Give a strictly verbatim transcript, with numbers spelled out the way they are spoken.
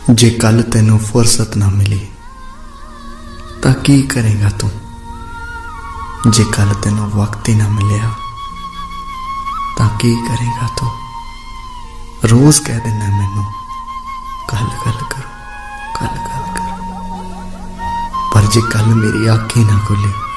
जे कल तेनू फुरसत ना मिली तां की करेगा तू। जे कल तेनू वक्त ही ना मिलिया तां की करेगा तू। रोज कह देना मैनू कल गल करो कल गल करो, पर जे कल मेरी अख ही ना खुली